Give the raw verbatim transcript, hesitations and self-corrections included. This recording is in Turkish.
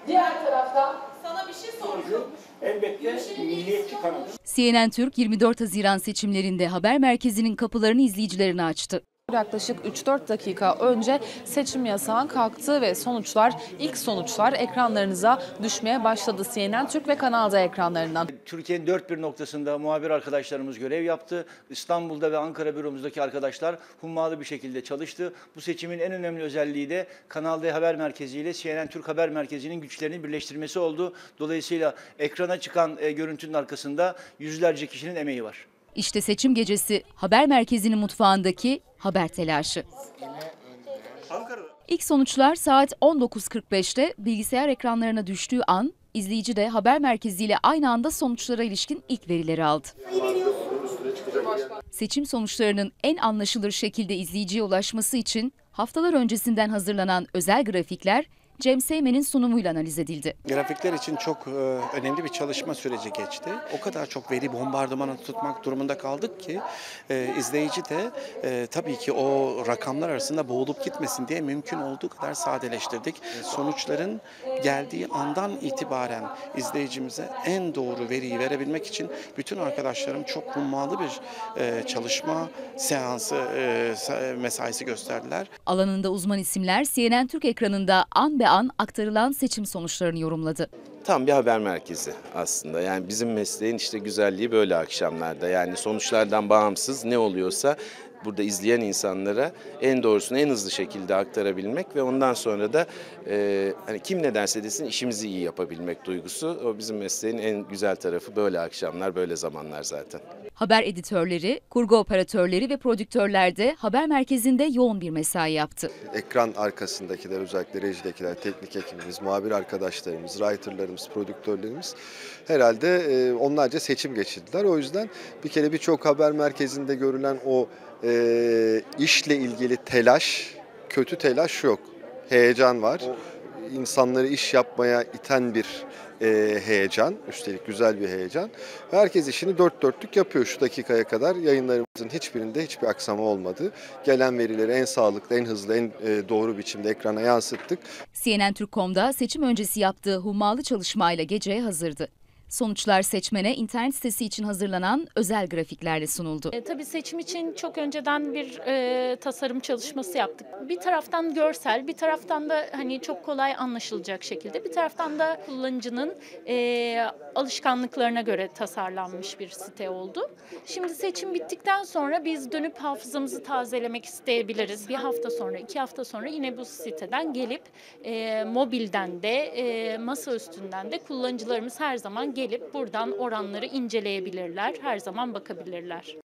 Diğer taraftan sana bir şey soracağım. Elbette milliyetçi kanal. C N N Türk yirmi dört Haziran seçimlerinde haber merkezinin kapılarını izleyicilerine açtı. Yaklaşık üç dört dakika önce seçim yasağı kalktı ve sonuçlar, ilk sonuçlar ekranlarınıza düşmeye başladı C N N Türk ve Kanal D ekranlarından. Türkiye'nin dört bir noktasında muhabir arkadaşlarımız görev yaptı. İstanbul'da ve Ankara büromuzdaki arkadaşlar hummalı bir şekilde çalıştı. Bu seçimin en önemli özelliği de Kanal D Haber Merkezi ile C N N Türk Haber Merkezi'nin güçlerini birleştirmesi oldu. Dolayısıyla ekrana çıkan e, görüntünün arkasında yüzlerce kişinin emeği var. İşte seçim gecesi haber merkezinin mutfağındaki haber telaşı. İlk sonuçlar saat on dokuz kırk beşte bilgisayar ekranlarına düştüğü an izleyici de haber merkeziyle aynı anda sonuçlara ilişkin ilk verileri aldı. Seçim sonuçlarının en anlaşılır şekilde izleyiciye ulaşması için haftalar öncesinden hazırlanan özel grafikler Cem Seymen'in sunumuyla analiz edildi. Grafikler için çok e, önemli bir çalışma süreci geçti. O kadar çok veri bombardımanı tutmak durumunda kaldık ki e, izleyici de e, tabii ki o rakamlar arasında boğulup gitmesin diye mümkün olduğu kadar sadeleştirdik. Sonuçların geldiği andan itibaren izleyicimize en doğru veriyi verebilmek için bütün arkadaşlarım çok hummalı bir e, çalışma seansı, e, mesaisi gösterdiler. Alanında uzman isimler C N N Türk ekranında an be an aktarılan seçim sonuçlarını yorumladı. Tam bir haber merkezi aslında. Yani bizim mesleğin işte güzelliği böyle akşamlarda. Yani sonuçlardan bağımsız ne oluyorsa burada izleyen insanlara en doğrusunu en hızlı şekilde aktarabilmek ve ondan sonra da e, hani kim ne derse desin işimizi iyi yapabilmek duygusu. O bizim mesleğin en güzel tarafı, böyle akşamlar, böyle zamanlar zaten. Haber editörleri, kurgu operatörleri ve prodüktörler de haber merkezinde yoğun bir mesai yaptı. Ekran arkasındakiler, özellikle rejidekiler, teknik ekibimiz, muhabir arkadaşlarımız, writerlarımız, prodüktörlerimiz herhalde e, onlarca seçim geçirdiler. O yüzden bir kere birçok haber merkezinde görülen o e, işle ilgili telaş, kötü telaş yok. Heyecan var. İnsanları iş yapmaya iten bir e, heyecan, üstelik güzel bir heyecan. Herkes işini dört dörtlük yapıyor şu dakikaya kadar. Yayınlarımızın hiçbirinde hiçbir aksama olmadı. Gelen verileri en sağlıklı, en hızlı, en e, doğru biçimde ekrana yansıttık. C N N Türk nokta com'da seçim öncesi yaptığı hummalı çalışmayla geceye hazırdı. Sonuçlar seçmene internet sitesi için hazırlanan özel grafiklerle sunuldu. E, tabii seçim için çok önceden bir e, tasarım çalışması yaptık. Bir taraftan görsel, bir taraftan da hani çok kolay anlaşılacak şekilde, bir taraftan da kullanıcının e, alışkanlıklarına göre tasarlanmış bir site oldu. Şimdi seçim bittikten sonra biz dönüp hafızamızı tazelemek isteyebiliriz. Bir hafta sonra, iki hafta sonra yine bu siteden gelip e, mobilden de, e, masa üstünden de kullanıcılarımız her zaman gelip buradan oranları inceleyebilirler, her zaman bakabilirler.